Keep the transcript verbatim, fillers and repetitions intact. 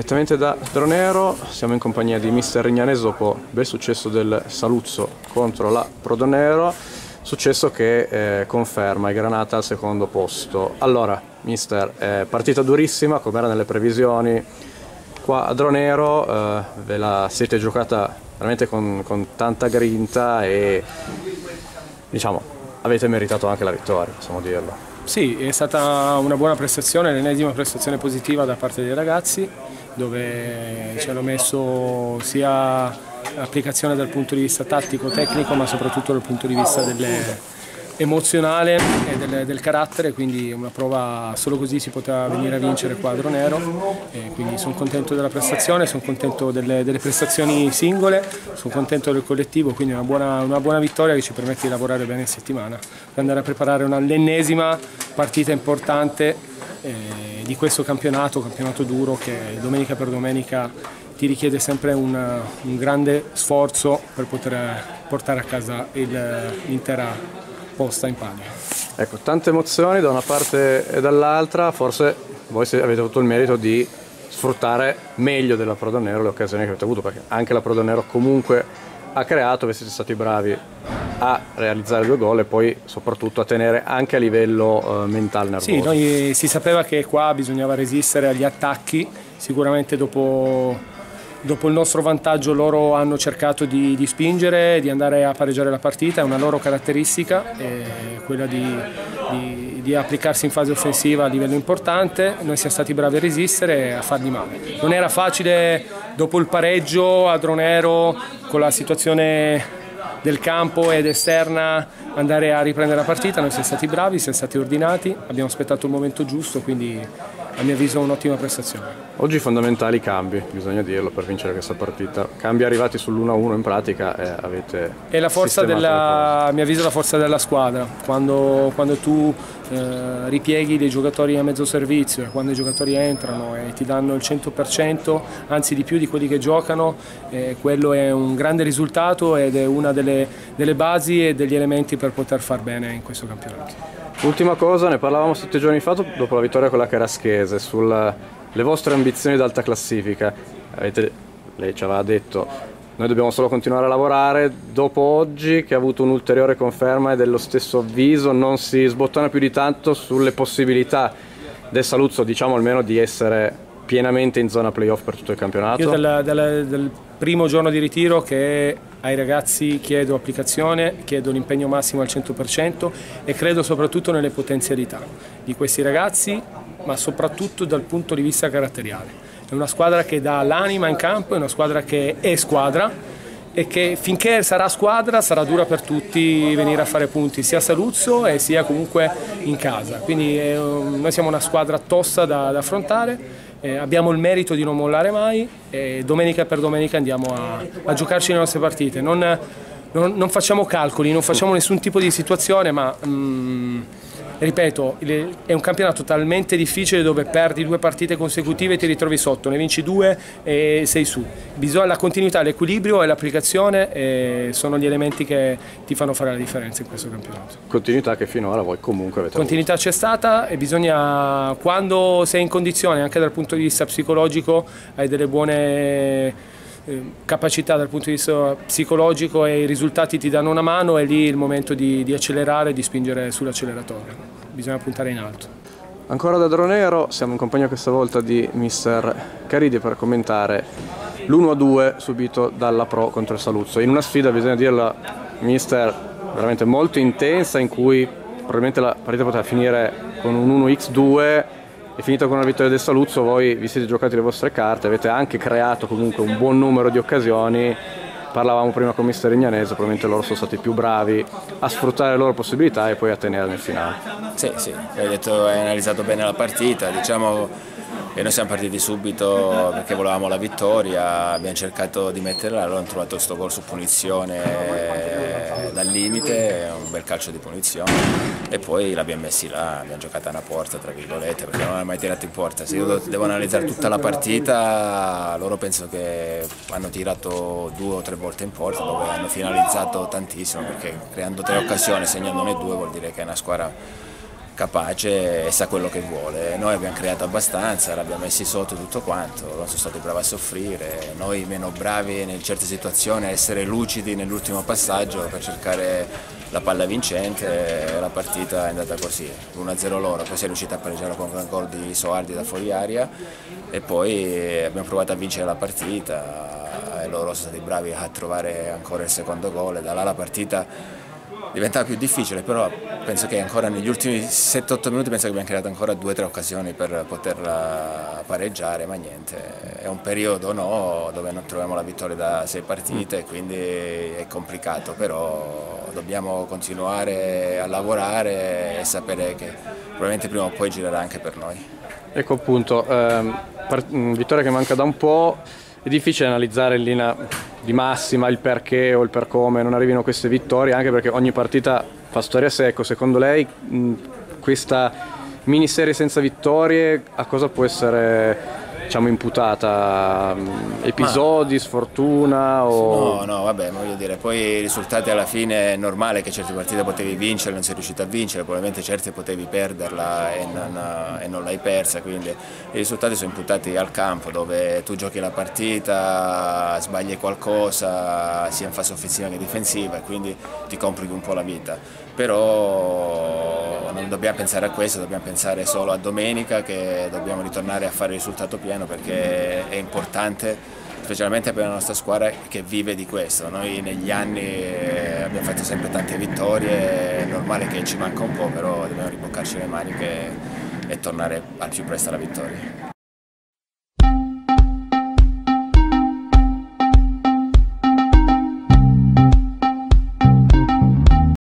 Direttamente da Dronero siamo in compagnia di mister Rignanese dopo il bel successo del Saluzzo contro la Prodonero, successo che eh, conferma il Granata al secondo posto. Allora, mister, eh, partita durissima come era nelle previsioni, qua a Dronero eh, ve la siete giocata veramente con, con tanta grinta e diciamo avete meritato anche la vittoria, possiamo dirlo. Sì, è stata una buona prestazione, l'ennesima prestazione positiva da parte dei ragazzi, dove ci hanno messo sia applicazione dal punto di vista tattico, tecnico, ma soprattutto dal punto di vista delle, emozionale e del, del carattere, quindi una prova, solo così si poteva venire a vincere qua a Dronero, e quindi sono contento della prestazione, sono contento delle, delle prestazioni singole, sono contento del collettivo, quindi una buona, una buona vittoria che ci permette di lavorare bene in settimana per andare a preparare l'ennesima partita importante eh, di questo campionato, campionato duro che domenica per domenica ti richiede sempre un, un grande sforzo per poter portare a casa l'intera posta in palio. Ecco, tante emozioni da una parte e dall'altra, forse voi avete avuto il merito di sfruttare meglio della Prodonero le occasioni che avete avuto, perché anche la Prodonero comunque ha creato, voi siete stati bravi a realizzare due gol e poi soprattutto a tenere anche a livello eh, mentale nervoso. Sì, noi si sapeva che qua bisognava resistere agli attacchi, sicuramente dopo Dopo il nostro vantaggio loro hanno cercato di, di spingere, di andare a pareggiare la partita, è una loro caratteristica, è quella di, di, di applicarsi in fase offensiva a livello importante. Noi siamo stati bravi a resistere e a fargli male. Non era facile dopo il pareggio a Dronero, con la situazione del campo ed esterna, andare a riprendere la partita. Noi siamo stati bravi, siamo stati ordinati, abbiamo aspettato il momento giusto, quindi a mio avviso un'ottima prestazione. Oggi fondamentali cambi, bisogna dirlo, per vincere questa partita. Cambi arrivati sull'uno a uno in pratica e avete È la forza della, a mio avviso la forza della squadra, quando, quando tu eh, ripieghi dei giocatori a mezzo servizio, quando i giocatori entrano e ti danno il cento per cento, anzi di più di quelli che giocano, eh, quello è un grande risultato ed è una delle, delle basi e degli elementi per poter far bene in questo campionato. Ultima cosa, ne parlavamo sette giorni fa dopo la vittoria con la Caraschese, sulle vostre ambizioni d'alta classifica. Avete, lei ci aveva detto, noi dobbiamo solo continuare a lavorare. Dopo oggi, che ha avuto un'ulteriore conferma e dello stesso avviso, non si sbottona più di tanto sulle possibilità del Saluzzo, diciamo almeno, di essere pienamente in zona playoff per tutto il campionato? Io dal, dal, dal primo giorno di ritiro che ai ragazzi chiedo applicazione, chiedo l'impegno massimo al cento per cento e credo soprattutto nelle potenzialità di questi ragazzi, ma soprattutto dal punto di vista caratteriale. È una squadra che dà l'anima in campo, è una squadra che è squadra e che finché sarà squadra sarà dura per tutti venire a fare punti, sia a Saluzzo e sia comunque in casa. Quindi eh, noi siamo una squadra tosta da, da affrontare. Eh, abbiamo il merito di non mollare mai e domenica per domenica andiamo a, a giocarci le nostre partite. Non, non, non facciamo calcoli, non facciamo nessun tipo di situazione, ma mm, ripeto, è un campionato talmente difficile dove perdi due partite consecutive e ti ritrovi sotto, ne vinci due e sei su. Bisogna, la continuità, l'equilibrio e l'applicazione eh, sono gli elementi che ti fanno fare la differenza in questo campionato. Continuità che finora voi comunque avete Continuità avuto. C'è stata e bisogna, quando sei in condizione, anche dal punto di vista psicologico, hai delle buone capacità dal punto di vista psicologico e i risultati ti danno una mano, è lì il momento di, di accelerare e di spingere sull'acceleratore, bisogna puntare in alto. Ancora da Dronero siamo in compagnia questa volta di mister Caridi per commentare l'uno a due subito dalla Pro contro il Saluzzo, in una sfida, bisogna dirla mister, veramente molto intensa, in cui probabilmente la partita poteva finire con un uno a due. È finita con una vittoria del Saluzzo, voi vi siete giocati le vostre carte, avete anche creato comunque un buon numero di occasioni. Parlavamo prima con mister Rignanese, probabilmente loro sono stati più bravi a sfruttare le loro possibilità e poi a tenere nel finale. Sì, sì, hai detto, hai analizzato bene la partita, diciamo che noi siamo partiti subito perché volevamo la vittoria, abbiamo cercato di metterla, allora hanno trovato questo gol su punizione dal limite, un bel calcio di punizione e poi l'abbiamo messi là, abbiamo giocato a una porta tra virgolette perché non hanno mai tirato in porta. Se io devo analizzare tutta la partita, loro penso che hanno tirato due o tre volte in porta dove hanno finalizzato tantissimo, perché creando tre occasioni, segnandone due, vuol dire che è una squadra capace e sa quello che vuole. Noi abbiamo creato abbastanza, l'abbiamo messi sotto tutto quanto, non sono stati bravi a soffrire, noi meno bravi in certe situazioni a essere lucidi nell'ultimo passaggio per cercare la palla vincente. La partita è andata così, uno a zero loro, poi si è riuscita a pareggiare con un gol di Soardi da fuori aria e poi abbiamo provato a vincere la partita e loro sono stati bravi a trovare ancora il secondo gol e da là la partita diventava più difficile, però penso che ancora negli ultimi sette otto minuti penso che abbiamo creato ancora due o tre occasioni per poterla pareggiare, ma niente, è un periodo no, dove non troviamo la vittoria da sei partite, quindi è complicato, però dobbiamo continuare a lavorare e sapere che probabilmente prima o poi girerà anche per noi. Ecco appunto, ehm, vittoria che manca da un po'. È difficile analizzare in linea di massima il perché o il per come non arrivino queste vittorie, anche perché ogni partita fa storia a sé. Ecco, secondo lei mh, questa miniserie senza vittorie a cosa può essere, diciamo, imputata? Episodi, Ma... sfortuna? O... No, no, vabbè, voglio dire, poi i risultati alla fine è normale che certe partite potevi vincere, non sei riuscito a vincere, probabilmente certe potevi perderla e non, e non l'hai persa, quindi i risultati sono imputati al campo dove tu giochi la partita, sbagli qualcosa sia in fase offensiva che difensiva e quindi ti complichi un po' la vita, però non dobbiamo pensare a questo, dobbiamo pensare solo a domenica che dobbiamo ritornare a fare il risultato pieno perché è importante, specialmente per la nostra squadra che vive di questo. Noi negli anni abbiamo fatto sempre tante vittorie, è normale che ci manca un po', però dobbiamo rimboccarci le maniche e tornare al più presto alla vittoria.